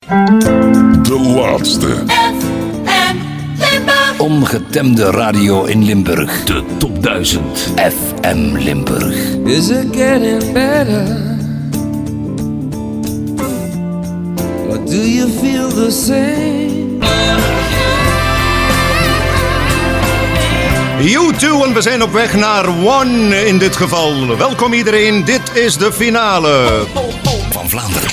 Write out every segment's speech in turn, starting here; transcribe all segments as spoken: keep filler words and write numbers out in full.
De laatste. F M Limburg. Ongetemde radio in Limburg. De top duizend. F M Limburg. Is it getting better? Or do you feel the same? U twee en we zijn op weg naar One in dit geval. Welkom iedereen, dit is de finale. Van Vlaanderen.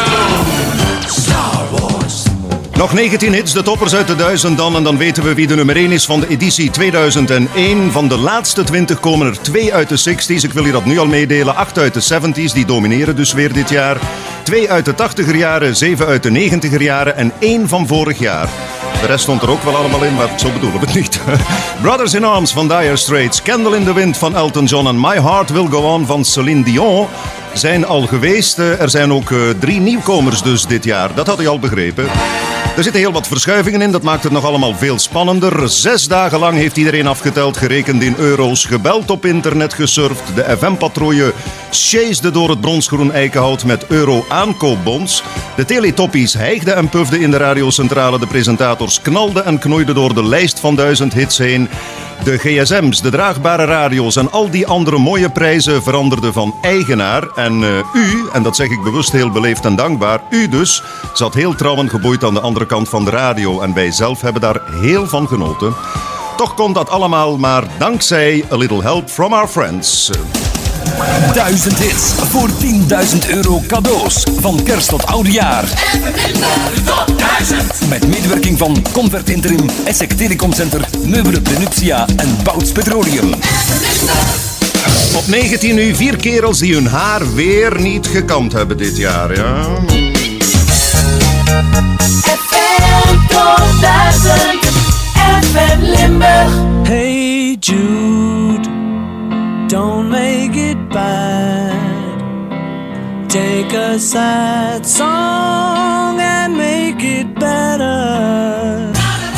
Star Wars. Nog negentien hits, de toppers uit de duizend dan. En dan weten we wie de nummer één is van de editie tweeduizend één. Van de laatste twintig komen er twee uit de zestig's. Ik wil je dat nu al meedelen. acht uit de zeventig's, die domineren dus weer dit jaar. twee uit de tachtiger jaren, zeven uit de negentiger jaren en één van vorig jaar. De rest stond er ook wel allemaal in, maar zo bedoelen we het niet. Brothers in Arms van Dire Straits, Candle in the Wind van Elton John en My Heart Will Go On van Celine Dion zijn al geweest. Er zijn ook drie nieuwkomers dus dit jaar, dat had u al begrepen. Er zitten heel wat verschuivingen in, dat maakt het nog allemaal veel spannender. Zes dagen lang heeft iedereen afgeteld, gerekend in euro's, gebeld op internet, gesurfd. De F M-patrouille sjeesde door het bronsgroen eikenhout met euro-aankoopbons. De teletoppies hijgden en pufden in de radiocentrale. De presentators knalden en knoeiden door de lijst van duizend hits heen. De G S M's, de draagbare radio's en al die andere mooie prijzen veranderden van eigenaar. En uh, u, en dat zeg ik bewust heel beleefd en dankbaar, u dus, zat heel trouw en geboeid aan de andere kant van de radio. En wij zelf hebben daar heel van genoten. Toch komt dat allemaal maar dankzij a little help from our friends. Duizend hits voor tienduizend euro cadeaus. Van kerst tot oudejaar. Top duizend. Met medewerking van Convert Interim, Essek Telecomcenter, Meubelen Prenuptia en Bouts Petroleum. Op negentien nu vier kerels die hun haar weer niet gekamd hebben dit jaar, ja. F M Top duizend, F M Limburg. Hey Jude, don't make it bad. Take a sad song and make it better.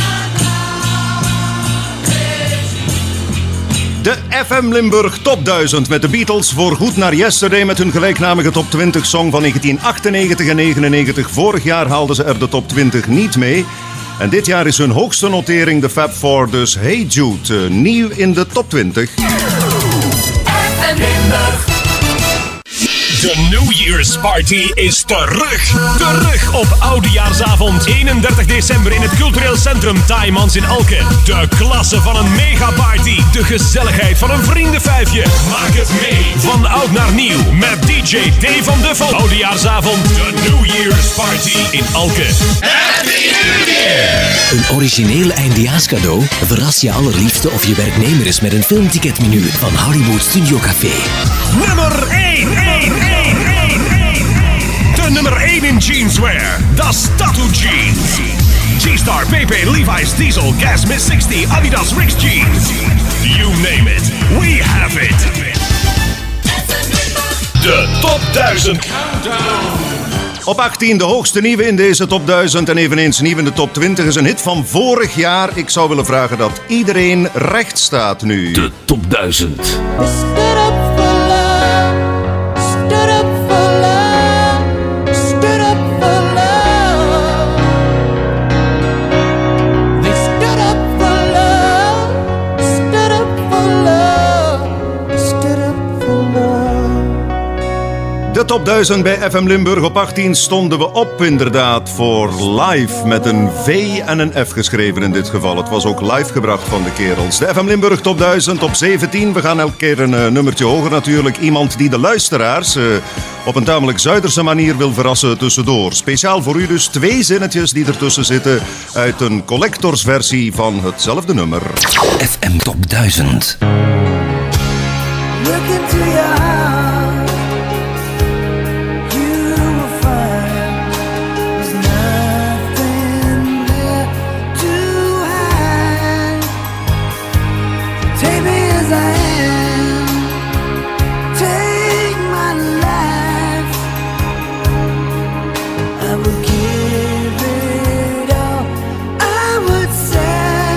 De F M Limburg Top duizend met de Beatles voorgoed naar Yesterday met hun gelijknamige Top twintig song van negentien achtennegentig en negenennegentig. Vorig jaar haalden ze er de Top twintig niet mee. En dit jaar is hun hoogste notering de Fab Four, dus Hey Jude, nieuw in de Top twintig. F M Limburg. De New Year's Party is terug. Terug op Oudejaarsavond. eenendertig december in het cultureel centrum Taimans in Alke. De klasse van een megaparty. De gezelligheid van een vriendenvijfje. Maak het mee. Van oud naar nieuw. Met D J D van Duffel. Oudejaarsavond. De New Year's Party in Alke. Happy New Year! Een origineel eindejaarscadeau verras je allerliefste of je werknemer is met een filmticketmenu van Hollywood Studio Café. Nummer één. De nummer één in jeanswear. Dat is Tattoo Jeans. G-Star, P P, Levi's, Diesel, Gas, Miss zestig, Adidas, Rix Jeans. You name it, we have it. De Top duizend Countdown. Op achttien, de hoogste nieuwe in deze Top duizend en eveneens nieuw in de Top twintig is een hit van vorig jaar. Ik zou willen vragen dat iedereen recht staat nu. De Top duizend. De Top duizend bij F M Limburg. Op achttien stonden we op inderdaad voor live met een V en een F geschreven in dit geval. Het was ook live gebracht van de kerels. De F M Limburg Top duizend op zeventien. We gaan elke keer een uh, nummertje hoger natuurlijk. Iemand die de luisteraars uh, op een tamelijk Zuiderse manier wil verrassen tussendoor. Speciaal voor u dus twee zinnetjes die ertussen zitten uit een collectorsversie van hetzelfde nummer. F M Top duizend. Look into your eyes.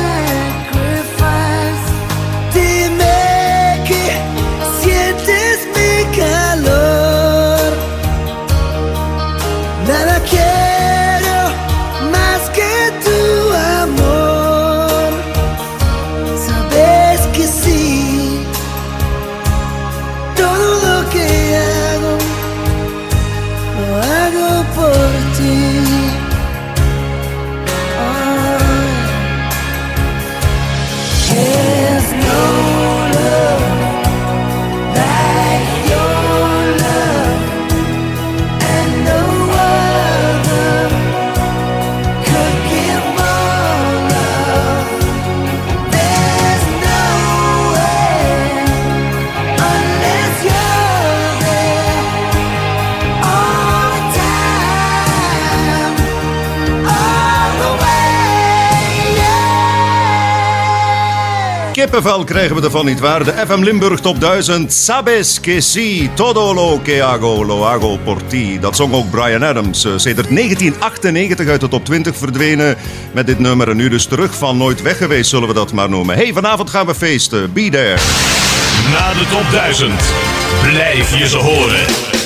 This Kippenvel krijgen we ervan niet waar. De F M Limburg Top duizend. Sabes que si, todo lo que hago, lo hago por ti. Dat zong ook Bryan Adams. Uh, sedert negentien achtennegentig uit de top twintig verdwenen met dit nummer. En nu dus terug van Nooit Weg Geweest, zullen we dat maar noemen. Hey, vanavond gaan we feesten. Be there. Na de top duizend blijf je ze horen.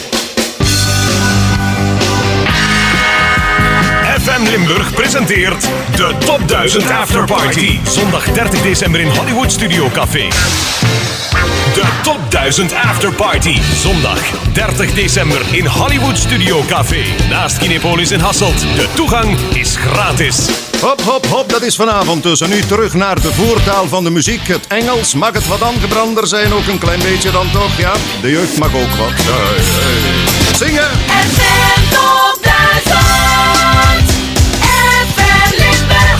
F M Limburg presenteert de Top duizend Afterparty. Zondag dertig december in Hollywood Studio Café. De Top duizend Afterparty. Zondag dertig december in Hollywood Studio Café. Naast Kinepolis in Hasselt. De toegang is gratis. Hop, hop, hop, dat is vanavond dus. En nu terug naar de voertaal van de muziek. Het Engels, mag het wat aangebrander zijn? Ook een klein beetje dan toch? Ja, de jeugd mag ook wat. Hey, hey. Zingen! F M Top duizend. F M Limburg.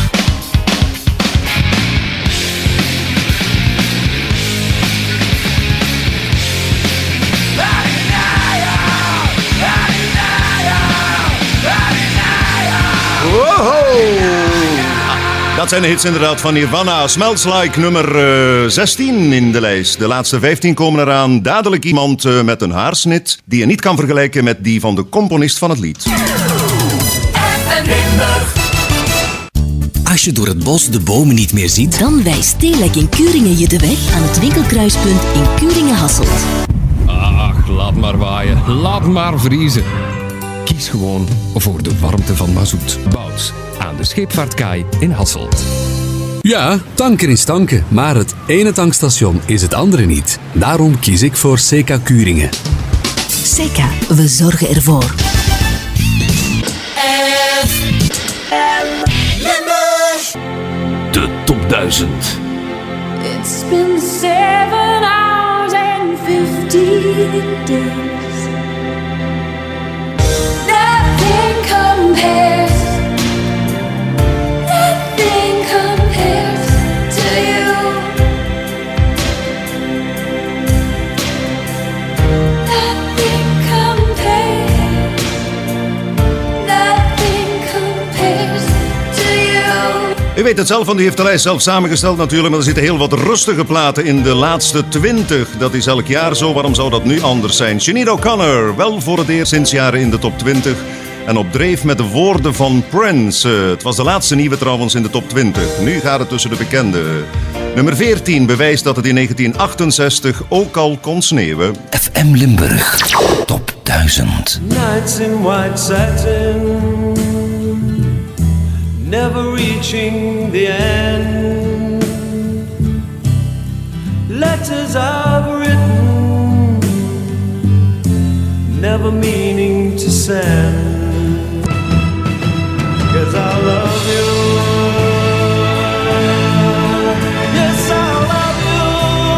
Wow! Dat zijn de hits inderdaad van Nirvana. Smells Like nummer uh, zestien in de lijst. De laatste vijftien komen eraan. Dadelijk iemand uh, met een haarsnit die je niet kan vergelijken met die van de componist van het lied. Als je door het bos de bomen niet meer ziet, dan wijst Telec in Kuringen je de weg aan het winkelkruispunt in Kuringen-Hasselt. Ach, laat maar waaien. Laat maar vriezen. Kies gewoon voor de warmte van Mazoet. Bouws aan de Scheepvaartkaai in Hasselt. Ja, tanken is tanken, maar het ene tankstation is het andere niet. Daarom kies ik voor Seka Kuringen. Seka, we zorgen ervoor. de Top duizend. It's been seven hours and fifteen days. Nothing compares. Nothing compares to you. Nothing compares. Nothing compares to you. U weet het zelf, want u heeft de lijst zelf samengesteld natuurlijk. Maar er zitten heel wat rustige platen in de laatste twintig. Dat is elk jaar zo, waarom zou dat nu anders zijn? Sinead O'Connor, wel voor het eerst sinds jaren in de top twintig. En op dreef met de woorden van Prince. Het was de laatste nieuwe trouwens in de top twintig. Nu gaat het tussen de bekende. Nummer veertien bewijst dat het in negentien achtenzestig ook al kon sneeuwen. F M Limburg, top duizend. Nights in white satin, never reaching the end. Letters I've written, never meaning to send. 'Cause I love you. Yes, I love you.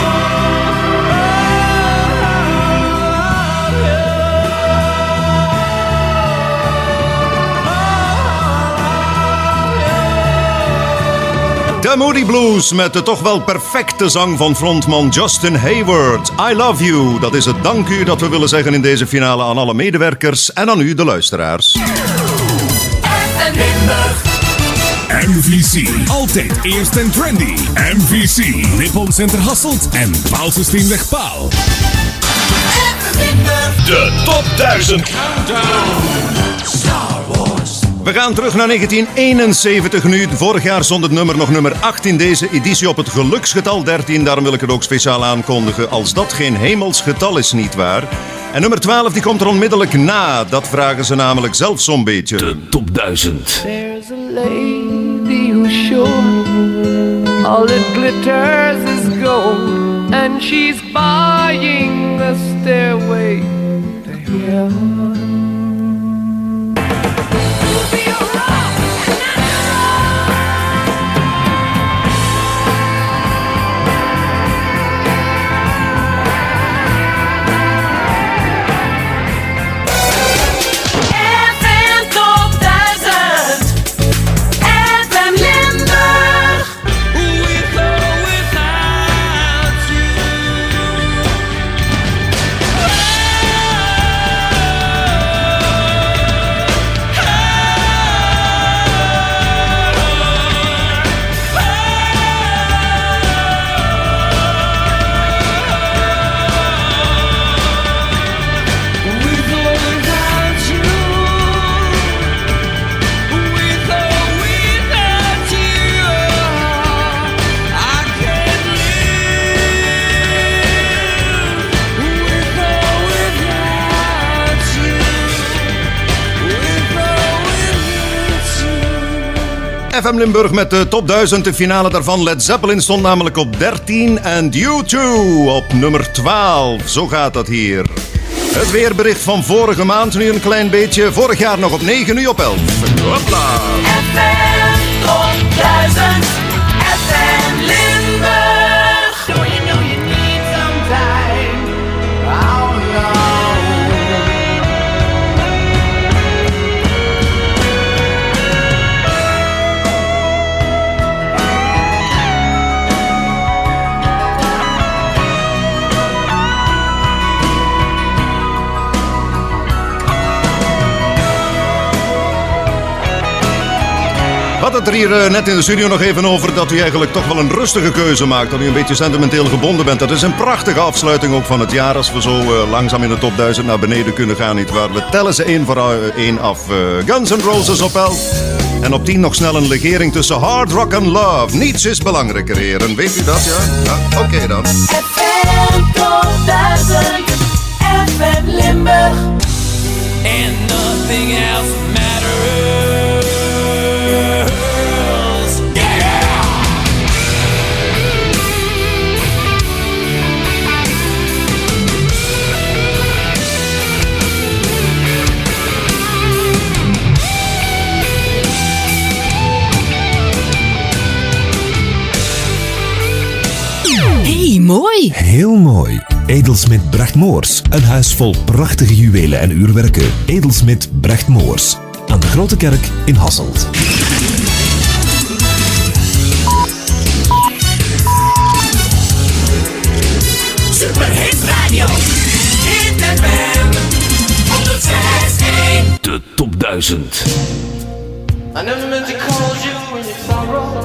De Moody Blues met de toch wel perfecte zang van frontman Justin Hayward. I love you. Dat is het dank u dat we willen zeggen in deze finale aan alle medewerkers en aan u, de luisteraars. M V C, altijd eerst en trendy. M V C, Nippon Center Hasselt en Paalsysteenweg Paal. De Top duizend Countdown. Star Wars. We gaan terug naar negentien eenenzeventig nu. Vorig jaar stond het nummer nog nummer acht in deze editie op het geluksgetal dertien. Daarom wil ik het ook speciaal aankondigen. Als dat geen hemels getal is, nietwaar? En nummer twaalf die komt er onmiddellijk na. Dat vragen ze namelijk zelf zo'n beetje. De Top duizend. There's a lady who's sure all it glitters is gold, and she's buying the stairway to heaven. Without you. F M Limburg met de top duizend, de finale daarvan. Led Zeppelin stond namelijk op dertien en U twee op nummer twaalf. Zo gaat dat hier. Het weerbericht van vorige maand, nu een klein beetje. Vorig jaar nog op negen, nu op elf. Hopla! F M top duizend, F M Limburg. So you know you need some time. Oh no. We hadden het er hier uh, net in de studio nog even over dat u eigenlijk toch wel een rustige keuze maakt. Dat u een beetje sentimenteel gebonden bent. Dat is een prachtige afsluiting ook van het jaar als we zo uh, langzaam in de top duizend naar beneden kunnen gaan. Niet waar? We tellen ze één voor uh, één af. Uh, Guns N' Roses op elf. En op tien nog snel een legering tussen Hard Rock en Love. Niets is belangrijker, heren. Weet u dat, ja? ja Oké okay, dan. F M top duizend, F M Limburg. And nothing else matters. Hey, mooi! Heel mooi. Edelsmid Brecht Moors. Een huis vol prachtige juwelen en uurwerken. Edelsmid Brecht Moors. Aan de Grote Kerk in Hasselt. Superhit Radio. Hit F M honderd zes één. De top duizend. I never meant to call you in your sorrow.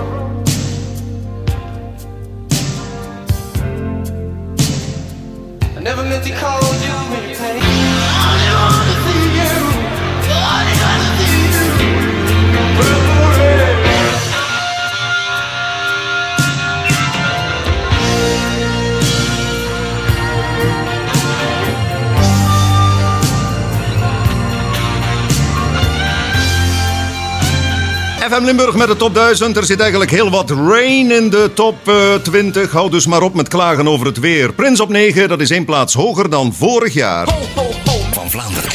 I never meant to call you when you're pain. I only wanna see you. I only wanna see you. Forever. F M Limburg met de top duizend. Er zit eigenlijk heel wat rain in de top uh, twintig. Hou dus maar op met klagen over het weer. Prins op negen, dat is één plaats hoger dan vorig jaar. Ho, ho, ho. Van Vlaanderen.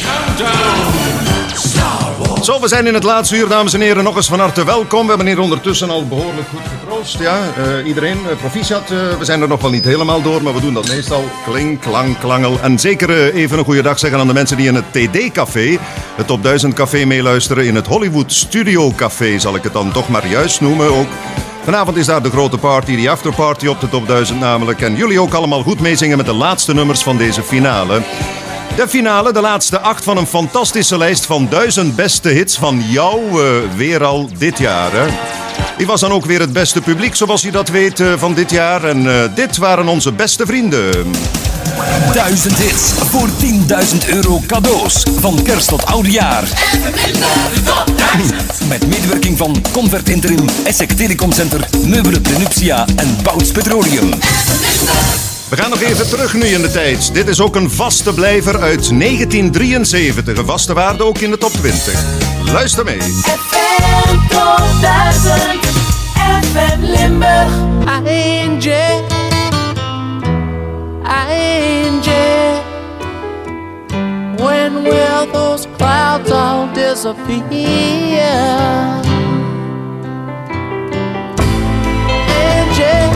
Zo, we zijn in het laatste uur, dames en heren. Nog eens van harte welkom. We hebben hier ondertussen al behoorlijk goed getroost. Ja, uh, iedereen, uh, proficiat. Uh, we zijn er nog wel niet helemaal door, maar we doen dat meestal. Kling, klang, klangel. En zeker uh, even een goede dag zeggen aan de mensen die in het T D-café, het Top duizend Café, meeluisteren. In het Hollywood Studio Café, zal ik het dan toch maar juist noemen ook. Vanavond is daar de grote party, die afterparty op de top duizend namelijk. En jullie ook allemaal goed meezingen met de laatste nummers van deze finale. De finale, de laatste acht van een fantastische lijst van duizend beste hits van jou uh, weer al dit jaar. Hè? Die was dan ook weer het beste publiek, zoals je dat weet, uh, van dit jaar. En uh, dit waren onze beste vrienden. Duizend hits voor tienduizend euro cadeaus. Van kerst tot oudejaar. Met medewerking van Convert Interim, Essek Telecomcenter, Meubelen Prenuptia en Bouts Petroleum. We gaan nog even terug nu in de tijd. Dit is ook een vaste blijver uit negentien drieënzeventig. Een vaste waarde ook in de top twintig. Luister mee. F M top duizend, F M Limburg. Angel, Angel. When will those clouds all disappear? Angel.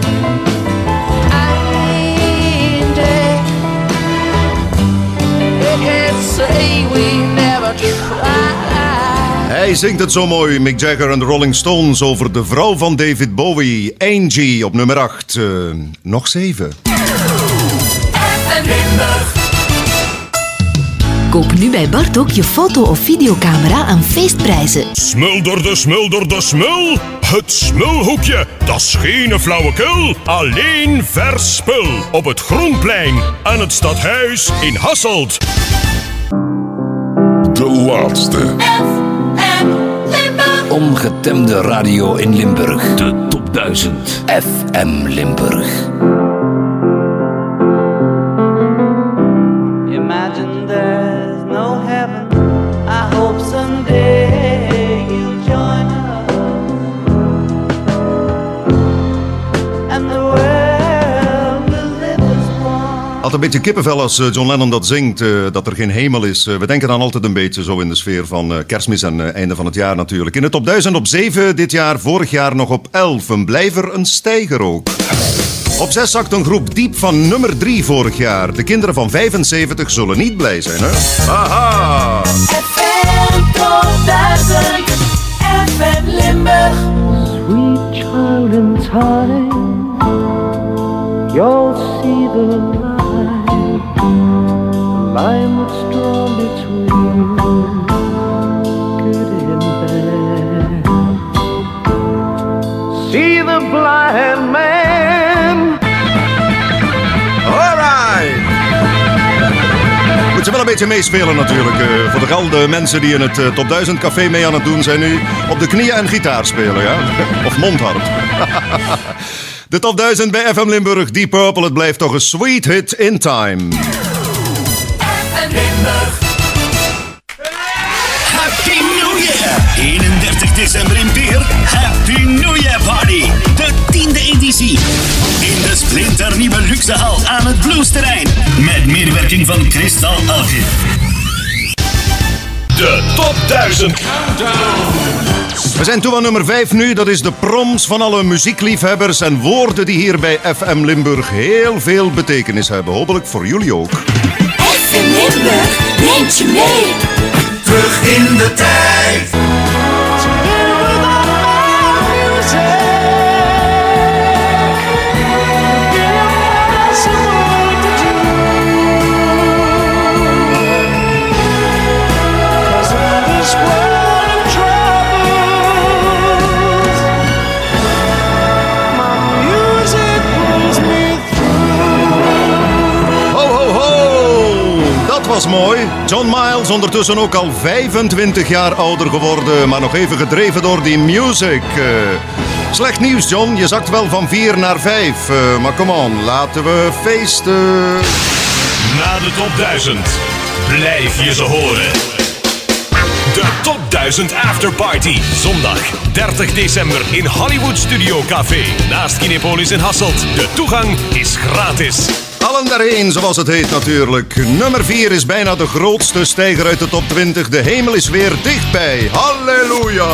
Hij zingt het zo mooi, Mick Jagger en de Rolling Stones, over de vrouw van David Bowie, Angie, op nummer acht. Uh, nog zeven. Koop nu bij Bart ook je foto- of videocamera aan feestprijzen. Smulder de smulder de smul. Het smulhoekje, dat is geen flauwekul. Alleen vers spul. Op het Groenplein aan het stadhuis in Hasselt. De laatste. Ongetemde radio in Limburg. De top duizend. F M Limburg. Imagine there's no heaven. I hope someday you'll join us. Had een beetje kippenvel als uh, John Lennon dat zingt, uh, dat er geen hemel is. Uh, we denken dan altijd een beetje zo in de sfeer van uh, Kerstmis en uh, einde van het jaar natuurlijk. In de top duizend op zeven dit jaar, vorig jaar nog op elf. Een blijver, een stijger ook. Op zes zakt een groep diep van nummer drie vorig jaar. De kinderen van vijfenzeventig zullen niet blij zijn, hè? Aha! F M top duizend, F M Limburg. Sweet child in time, you'll see the line, the line that's drawn between good and bad. See the blind man. Alright! Moet je wel een beetje meespelen natuurlijk. Uh, voor de galde mensen die in het uh, top duizend café mee aan het doen zijn nu op de knieën en gitaar spelen, ja? Of mondharp. De top duizend bij F M Limburg, Deep Purple, het blijft toch een sweet hit in time. F M Limburg. Happy New Year! eenendertig december in Peer, Happy New Year Party. De tiende editie. In de splinternieuwe luxe hal aan het Bluesterrein. Met medewerking van Kristal Alge. De top duizend Countdown. We zijn toe aan nummer vijf nu. Dat is de proms van alle muziekliefhebbers en woorden die hier bij F M Limburg heel veel betekenis hebben. Hopelijk voor jullie ook. F M Limburg neemt je mee. Terug in de tijd. Dat was mooi. John Miles, ondertussen ook al vijfentwintig jaar ouder geworden, maar nog even gedreven door die music. Uh, slecht nieuws, John. Je zakt wel van vier naar vijf. Uh, maar come on, laten we feesten. Na de top duizend blijf je ze horen. De top duizend Afterparty. Zondag dertig december in Hollywood Studio Café. Naast Kinepolis in Hasselt. De toegang is gratis. Allen daarheen, zoals het heet natuurlijk. Nummer vier is bijna de grootste stijger uit de top twintig. De hemel is weer dichtbij. Halleluja!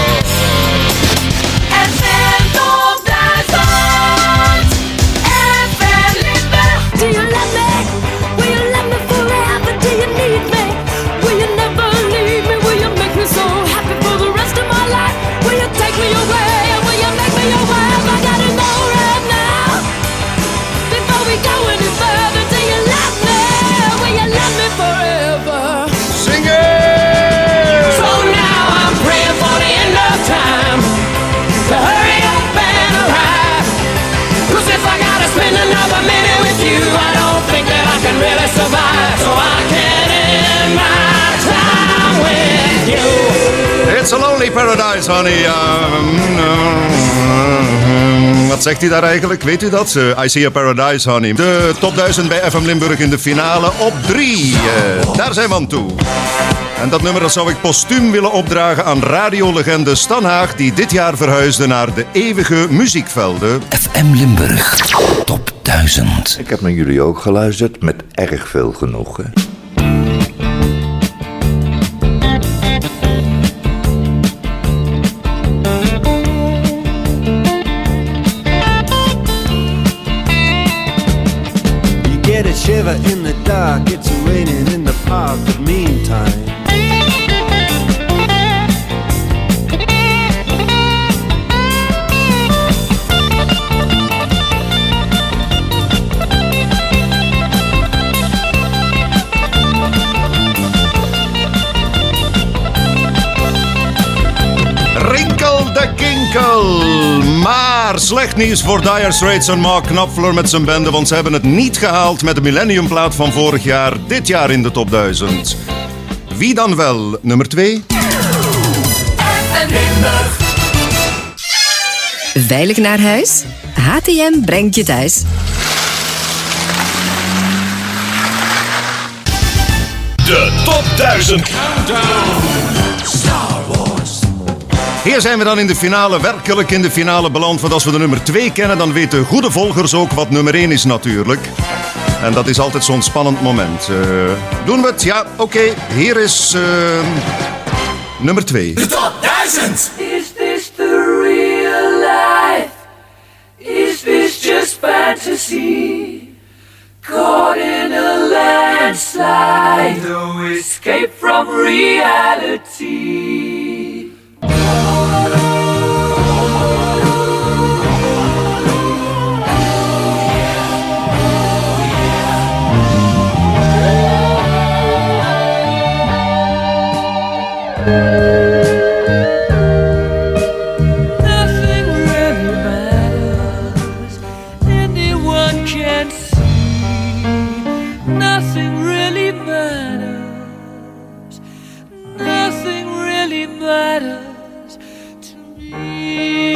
F M top duizend, F M Limburg. Do you love me? Will you love me forever? Do you need me? Will you never leave me? Will you make me so happy for the rest of my life? Will you take me away? Will you make me your wife? I gotta know right now. Before we go any further, do you love me? Will you love me forever? Sing it! So now I'm praying for the end of time, to hurry up and arrive. Cause if I gotta spend another minute with you, I don't think that I can really survive. So I can end my time with you. It's a lonely paradise, honey. Um, wat zegt hij daar eigenlijk? Weet u dat? Uh, I see a paradise, honey. De top duizend bij F M Limburg in de finale op drie. Uh, daar zijn we aan toe. En dat nummer dat zou ik postuum willen opdragen aan radiolegende Stan Haag, die dit jaar verhuisde naar de eeuwige muziekvelden. F M Limburg, top duizend. Ik heb naar jullie ook geluisterd met erg veel genoegen. Get a shiver in the dark, it's raining in the park, but meantime Rinkel de Kinkel. Maar slecht nieuws voor Dire Straits en Mark Knopfler met zijn bende, want ze hebben het niet gehaald met de millenniumplaat van vorig jaar, dit jaar in de top duizend. Wie dan wel? Nummer twee? Veilig naar huis? H T M brengt je thuis. De top duizend Countdown. Star Wars. Hier zijn we dan in de finale, werkelijk in de finale beland. Want als we de nummer twee kennen, dan weten goede volgers ook wat nummer één is natuurlijk. En dat is altijd zo'n spannend moment. Uh, doen we het? Ja, oké. Okay. Hier is uh, nummer twee. De top duizend! Is this the real life? Is this just fantasy? Caught in a landslide, no escape from reality. Nothing really matters, anyone can see. Nothing really matters, nothing really matters to me.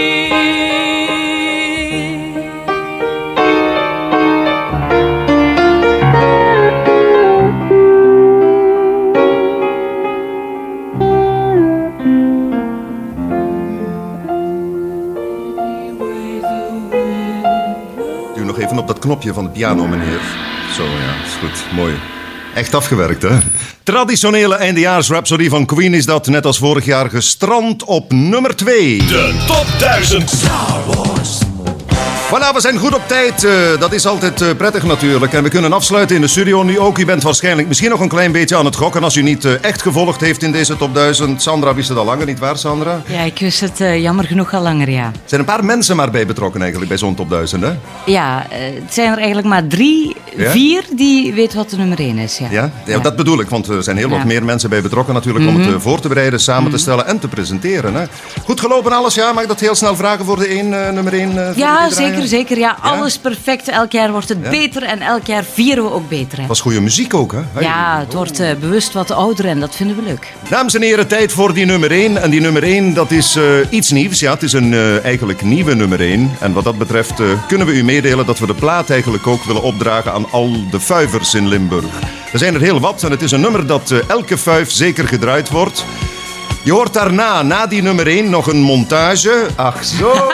Even op dat knopje van de piano, meneer. Zo, ja, is goed. Mooi. Echt afgewerkt, hè? Traditionele eindejaarsrhapsody van Queen is dat, net als vorig jaar, gestrand op nummer twee. De top duizend Star Wars. Voilà, we zijn goed op tijd. Uh, dat is altijd uh, prettig natuurlijk. En we kunnen afsluiten in de studio nu ook. U bent waarschijnlijk misschien nog een klein beetje aan het gokken als u niet uh, echt gevolgd heeft in deze top duizend. Sandra wist het al langer, niet waar, Sandra? Ja, ik wist het uh, jammer genoeg al langer, ja. Er zijn een paar mensen maar bij betrokken eigenlijk bij zo'n top duizend, hè? Ja, uh, het zijn er eigenlijk maar drie, ja? vier die weten wat de nummer één is, ja. Ja? Ja, ja. Dat bedoel ik, want er zijn heel ja. wat meer mensen bij betrokken natuurlijk mm-hmm. om het uh, voor te bereiden, samen mm-hmm. te stellen en te presenteren, hè? Goed gelopen alles, ja? Mag ik dat heel snel vragen voor de één, uh, nummer één? Uh, ja, zeker, zeker, ja. ja. Alles perfect. Elk jaar wordt het ja. beter en elk jaar vieren we ook beter. Hè. Dat is goede muziek ook, hè? Hey. Ja, het wordt uh, bewust wat ouder en dat vinden we leuk. Dames en heren, tijd voor die nummer één. En die nummer één, dat is uh, iets nieuws. Ja, het is een uh, eigenlijk nieuwe nummer één. En wat dat betreft uh, kunnen we u meedelen dat we de plaat eigenlijk ook willen opdragen aan al de fuivers in Limburg. Er zijn er heel wat en het is een nummer dat uh, elke fuif zeker gedraaid wordt. Je hoort daarna, na die nummer één, nog een montage. Ach zo!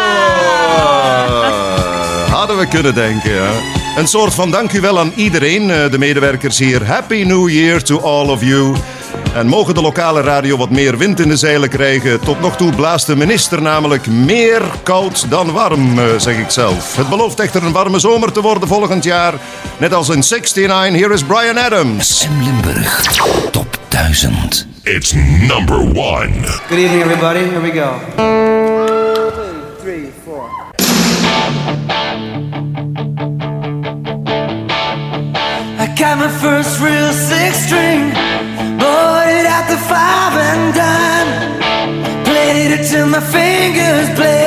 Hadden we kunnen denken, ja. Een soort van dank u wel aan iedereen, de medewerkers hier. Happy New Year to all of you. En mogen de lokale radio wat meer wind in de zeilen krijgen. Tot nog toe blaast de minister namelijk meer koud dan warm, zeg ik zelf. Het belooft echter een warme zomer te worden volgend jaar. Net als in zestignegentig, here is Bryan Adams. S M Limburg, top duizend. It's number one. Good evening, everybody. Here we go. I got my first real six string, bought it at the five and dime, played it till my fingers bled.